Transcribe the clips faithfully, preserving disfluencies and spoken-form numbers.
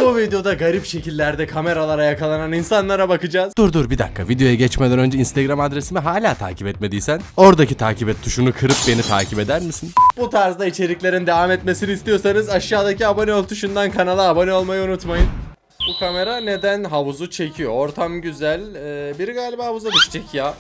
Bu videoda garip şekillerde kameralara yakalanan insanlara bakacağız. Dur dur bir dakika, videoya geçmeden önce Instagram adresimi hala takip etmediysen oradaki takip et tuşunu kırıp beni takip eder misin? Bu tarzda içeriklerin devam etmesini istiyorsanız aşağıdaki abone ol tuşundan kanala abone olmayı unutmayın. Bu kamera neden havuzu çekiyor? Ortam güzel. Ee, biri galiba havuza düşecek ya.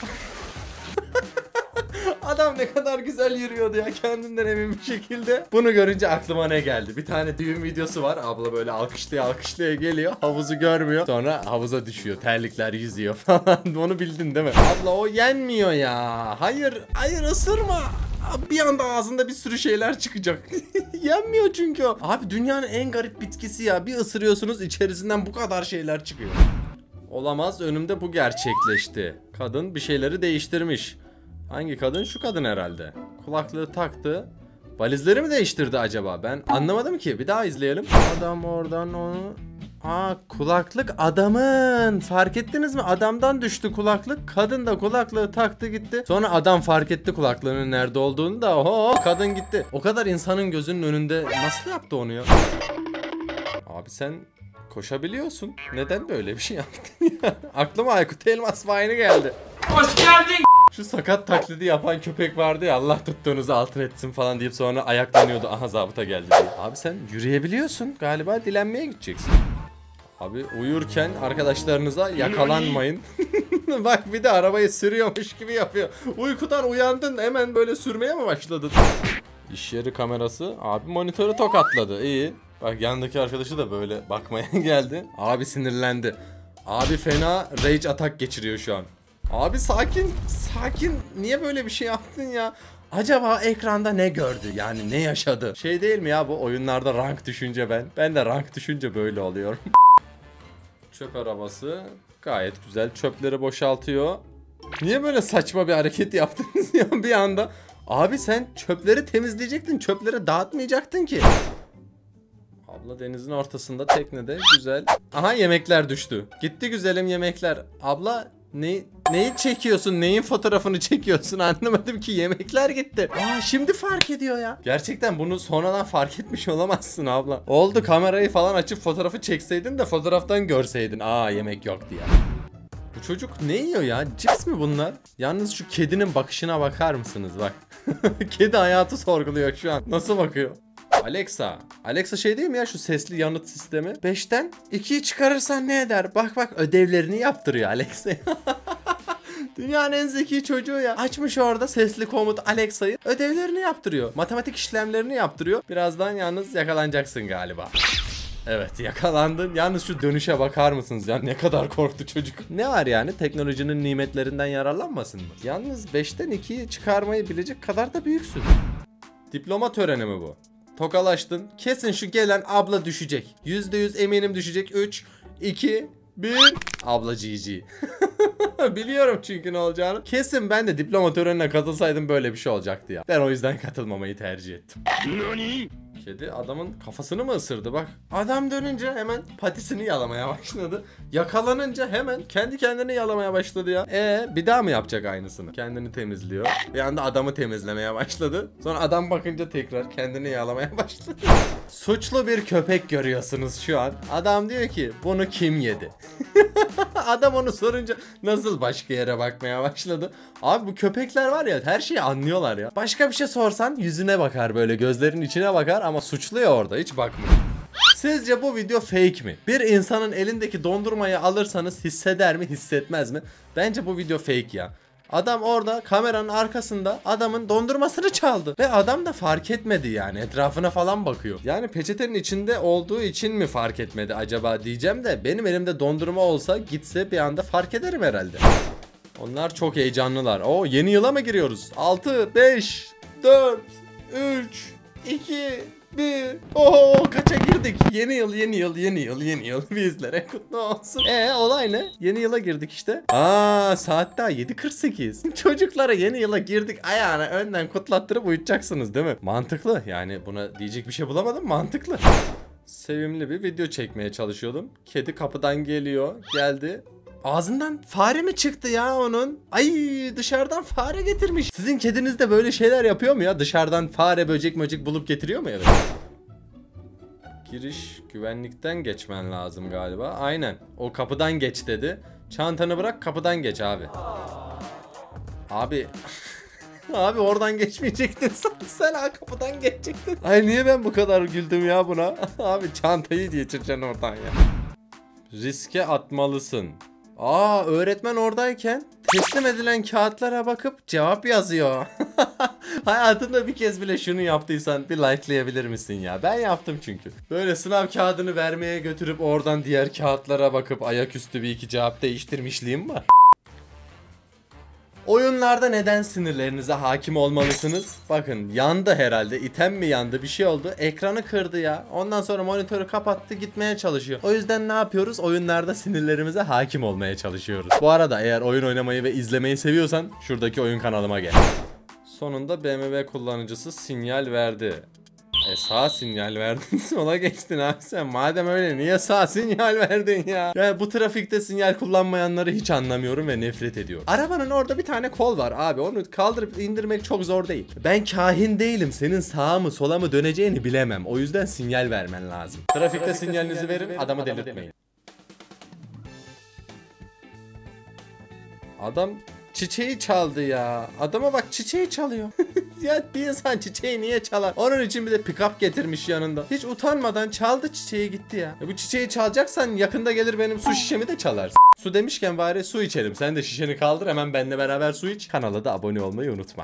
Adam ne kadar güzel yürüyordu ya, kendinden emin bir şekilde. Bunu görünce aklıma ne geldi? Bir tane düğün videosu var. Abla böyle alkışlaya alkışlaya geliyor. Havuzu görmüyor. Sonra havuza düşüyor. Terlikler yüzüyor falan. Onu bildin değil mi? Abla o yenmiyor ya. Hayır, hayır ısırma. Bir anda ağzında bir sürü şeyler çıkacak. Yenmiyor çünkü o. Abi dünyanın en garip bitkisi ya. Bir ısırıyorsunuz içerisinden bu kadar şeyler çıkıyor. Olamaz, önümde bu gerçekleşti. Kadın bir şeyleri değiştirmiş. Hangi kadın? Şu kadın herhalde. Kulaklığı taktı. Valizleri mi değiştirdi acaba? Ben anlamadım ki. Bir daha izleyelim. Adam oradan onu... Aa, kulaklık adamın. Fark ettiniz mi? Adamdan düştü kulaklık. Kadın da kulaklığı taktı gitti. Sonra adam fark etti kulaklığının nerede olduğunu da. Oho, kadın gitti. O kadar insanın gözünün önünde nasıl yaptı onu ya? Abi sen koşabiliyorsun. Neden böyle bir şey yaptın ya? Aklıma Aykut Elmas Vine'ı geldi. Hoş geldin. Şu sakat taklidi yapan köpek vardı ya, Allah tuttuğunuzu altın etsin falan deyip sonra ayaklanıyordu. Aha zabıta geldi diye. Abi sen yürüyebiliyorsun. Galiba dilenmeye gideceksin. Abi uyurken arkadaşlarınıza yakalanmayın. Bak bir de arabayı sürüyormuş gibi yapıyor. Uykudan uyandın hemen böyle sürmeye mi başladın? İş yeri kamerası. Abi monitörü tokatladı. İyi. Bak yandaki arkadaşı da böyle bakmaya geldi. Abi sinirlendi. Abi fena rage atak geçiriyor şu an. Abi sakin, sakin. Niye böyle bir şey yaptın ya? Acaba ekranda ne gördü? Yani ne yaşadı? Şey değil mi ya bu oyunlarda rank düşünce ben? Ben de rank düşünce böyle oluyorum. Çöp arabası gayet güzel. Çöpleri boşaltıyor. Niye böyle saçma bir hareket yaptınız ya bir anda? Abi sen çöpleri temizleyecektin. Çöpleri dağıtmayacaktın ki. Abla denizin ortasında teknede güzel. Aha yemekler düştü. Gitti güzelim yemekler. Abla ne, neyi çekiyorsun? Neyin fotoğrafını çekiyorsun? Anlamadım ki, yemekler gitti. Aa şimdi fark ediyor ya. Gerçekten bunu sonradan fark etmiş olamazsın abla. Oldu, kamerayı falan açıp fotoğrafı çekseydin de fotoğraftan görseydin. Aa yemek yok diye. Bu çocuk ne yiyor ya? Cips mi bunlar? Yalnız şu kedinin bakışına bakar mısınız bak. Kedi hayatı sorguluyor şu an. Nasıl bakıyor? Alexa. Alexa şey değil mi ya, şu sesli yanıt sistemi? beşten ikiyi çıkarırsan ne eder? Bak bak ödevlerini yaptırıyor Alexa. Dünyanın en zeki çocuğu ya. Açmış orada sesli komut Alexa'yı. Ödevlerini yaptırıyor. Matematik işlemlerini yaptırıyor. Birazdan yalnız yakalanacaksın galiba. Evet yakalandın. Yalnız şu dönüşe bakar mısınız ya? Ne kadar korktu çocuk. Ne var yani? Teknolojinin nimetlerinden yararlanmasın mı? Yalnız beşten ikiyi çıkarmayı bilecek kadar da büyüksün. Diploma töreni mi bu? Tokalaştın. Kesin şu gelen abla düşecek. yüzde yüz eminim düşecek. üç, iki, bir. Abla G G. Biliyorum çünkü ne olacağını. Kesin ben de diploma törenine katılsaydım böyle bir şey olacaktı ya. Ben o yüzden katılmamayı tercih ettim. Nani? Kedi adamın kafasını mı ısırdı bak. Adam dönünce hemen patisini yalamaya başladı. Yakalanınca hemen kendi kendini yalamaya başladı ya. Ee bir daha mı yapacak aynısını? Kendini temizliyor. Bir anda adamı temizlemeye başladı. Sonra adam bakınca tekrar kendini yalamaya başladı. Suçlu bir köpek görüyorsunuz şu an. Adam diyor ki bunu kim yedi? Adam onu sorunca nasıl başka yere bakmaya başladı. Abi bu köpekler var ya, her şeyi anlıyorlar ya. Başka bir şey sorsan yüzüne bakar, böyle gözlerinin içine bakar ama suçlu ya orada, hiç bakmıyor. Sizce bu video fake mi? Bir insanın elindeki dondurmayı alırsanız hisseder mi, hissetmez mi? Bence bu video fake ya. Adam orada kameranın arkasında adamın dondurmasını çaldı. Ve adam da fark etmedi yani, etrafına falan bakıyor. Yani peçetenin içinde olduğu için mi fark etmedi acaba diyeceğim de, benim elimde dondurma olsa gitse bir anda fark ederim herhalde. Onlar çok heyecanlılar. Oo yeni yıla mı giriyoruz? altı, beş, dört, üç, iki, bir. Oho kaça girdik? Yeni yıl, yeni yıl, yeni yıl, yeni yıl. Bizlere kutlu olsun. Eee olay ne? Yeni yıla girdik işte. Aa saat daha yedi kırk sekiz. Çocuklara yeni yıla girdik ayağına önden kutlattırıp uyutacaksınız değil mi? Mantıklı. Yani buna diyecek bir şey bulamadım. Mantıklı. Sevimli bir video çekmeye çalışıyordum. Kedi kapıdan geliyor. Geldi. Ağzından fare mi çıktı ya onun? Ay dışarıdan fare getirmiş. Sizin kediniz de böyle şeyler yapıyor mu ya? Dışarıdan fare, böcek möcek bulup getiriyor mu eve? Giriş güvenlikten geçmen lazım galiba. Aynen. O kapıdan geç dedi. Çantanı bırak, kapıdan geç abi. Abi. Abi oradan geçmeyecektin sen. Sen ha kapıdan geçecektin. Ay niye ben bu kadar güldüm ya buna? Abi çantayı geçireceksin oradan ya. Riske atmalısın. Aa, öğretmen oradayken teslim edilen kağıtlara bakıp cevap yazıyor. Hayatında bir kez bile şunu yaptıysan bir likelayabilir misin ya? Ben yaptım çünkü. Böyle sınav kağıdını vermeye götürüp oradan diğer kağıtlara bakıp ayaküstü bir iki cevap değiştirmişliğim var. Oyunlarda neden sinirlerinize hakim olmalısınız? Bakın yandı herhalde. İtem mi yandı? Bir şey oldu. Ekranı kırdı ya. Ondan sonra monitörü kapattı, gitmeye çalışıyor. O yüzden ne yapıyoruz? Oyunlarda sinirlerimize hakim olmaya çalışıyoruz. Bu arada eğer oyun oynamayı ve izlemeyi seviyorsan şuradaki oyun kanalıma gel. Sonunda B M W kullanıcısı sinyal verdi. E sağ sinyal verdin, sola geçtin abi sen. Madem öyle niye sağ sinyal verdin ya? Yani bu trafikte sinyal kullanmayanları hiç anlamıyorum ve nefret ediyorum. Arabanın orada bir tane kol var abi. Onu kaldırıp indirmek çok zor değil. Ben kahin değilim. Senin sağa mı sola mı döneceğini bilemem. O yüzden sinyal vermen lazım. Trafikte, Trafikte sinyalinizi verin, verin, adamı delirtmeyin. Adam çiçeği çaldı ya. Adama bak, çiçeği çalıyor. Ya bir insan çiçeği niye çalar? Onun için bir de pick-up getirmiş yanında. Hiç utanmadan çaldı çiçeği, gitti ya. Ya bu çiçeği çalacaksan yakında gelir benim su şişemi de çalarsın. Su demişken bari su içelim. Sen de şişeni kaldır, hemen benimle beraber su iç. Kanala da abone olmayı unutma.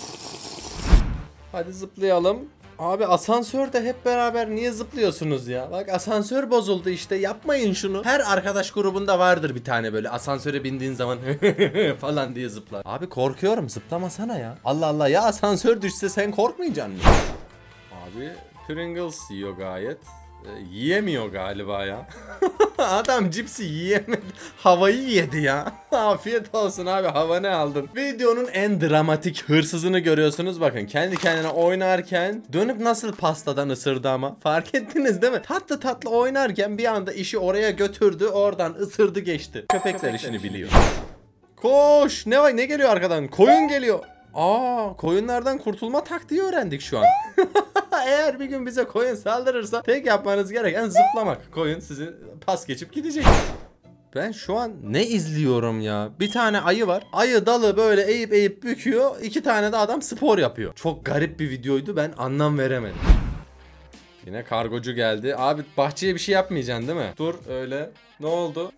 Hadi zıplayalım. Abi asansörde hep beraber niye zıplıyorsunuz ya? Bak asansör bozuldu işte, yapmayın şunu. Her arkadaş grubunda vardır bir tane böyle asansöre bindiğin zaman falan diye zıplar. Abi korkuyorum, zıplamasana ya. Allah Allah, ya asansör düşse sen korkmayacaksın mı? Abi Pringles yiyor gayet. E, yiyemiyor galiba ya. Adam cipsi yiyemedi. Havayı yedi ya. Afiyet olsun abi, hava ne aldın? Videonun en dramatik hırsızını görüyorsunuz. Bakın kendi kendine oynarken dönüp nasıl pastadan ısırdı ama. Fark ettiniz değil mi? Tatlı tatlı oynarken bir anda işi oraya götürdü. Oradan ısırdı geçti. Köpekler, Köpekler işini biliyor. Koş! Ne var? Ne geliyor arkadan? Koyun geliyor. Aa, koyunlardan kurtulma taktiği öğrendik şu an. Eğer bir gün bize koyun saldırırsa tek yapmanız gereken zıplamak. Koyun sizi pas geçip gidecek. Ben şu an ne izliyorum ya? Bir tane ayı var. Ayı dalı böyle eğip eğip büküyor. İki tane de adam spor yapıyor. Çok garip bir videoydu, ben anlam veremedim. Yine kargocu geldi. Abi bahçeye bir şey yapmayacaksın değil mi? Dur öyle. Ne oldu?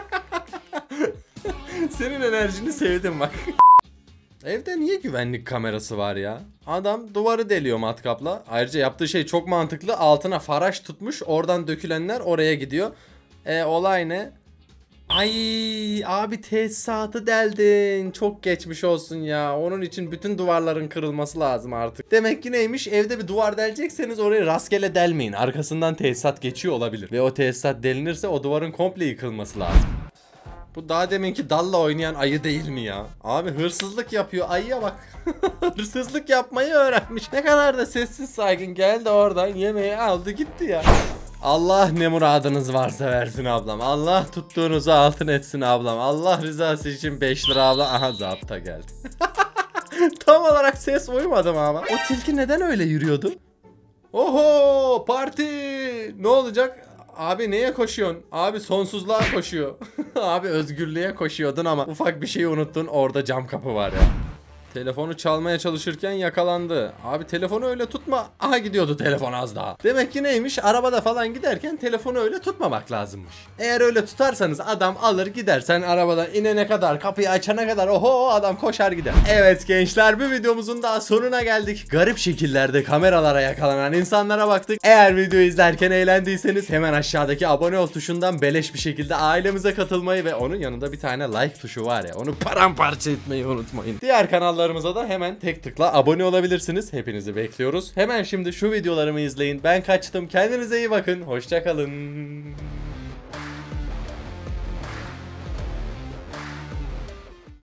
Senin enerjini sevdim bak. Evde niye güvenlik kamerası var ya? Adam duvarı deliyor matkapla. Ayrıca yaptığı şey çok mantıklı. Altına faraş tutmuş. Oradan dökülenler oraya gidiyor. E olay ne? Ay abi tesisatı deldin. Çok geçmiş olsun ya. Onun için bütün duvarların kırılması lazım artık. Demek ki neymiş? Evde bir duvar delecekseniz orayı rastgele delmeyin. Arkasından tesisat geçiyor olabilir. Ve o tesisat delinirse o duvarın komple yıkılması lazım. Bu daha deminki dalla oynayan ayı değil mi ya? Abi hırsızlık yapıyor. Ayıya bak. Hırsızlık yapmayı öğrenmiş. Ne kadar da sessiz sakin, geldi oradan yemeği aldı gitti ya. Allah ne muradınız varsa versin ablam. Allah tuttuğunuzu altın etsin ablam. Allah rızası için beş lira abla. Aha zapta geldi. Tam olarak ses uymadım ama. O tilki neden öyle yürüyordu? Oho parti. Ne olacak? Abi neye koşuyorsun? Abi sonsuzluğa koşuyor. Abi özgürlüğe koşuyordun ama ufak bir şeyi unuttun, orada cam kapı var ya. Telefonu çalmaya çalışırken yakalandı. Abi telefonu öyle tutma. Aha gidiyordu telefon az daha. Demek ki neymiş? Arabada falan giderken telefonu öyle tutmamak lazımmış. Eğer öyle tutarsanız adam alır gider. Sen arabadan inene kadar, kapıyı açana kadar oho adam koşar gider. Evet gençler, bir videomuzun daha sonuna geldik. Garip şekillerde kameralara yakalanan insanlara baktık. Eğer videoyu izlerken eğlendiyseniz hemen aşağıdaki abone ol tuşundan beleş bir şekilde ailemize katılmayı ve onun yanında bir tane like tuşu var ya, onu paramparça etmeyi unutmayın. Diğer kanallar da hemen tek tıkla abone olabilirsiniz. Hepinizi bekliyoruz. Hemen şimdi şu videolarımı izleyin. Ben kaçtım. Kendinize iyi bakın. Hoşça kalın.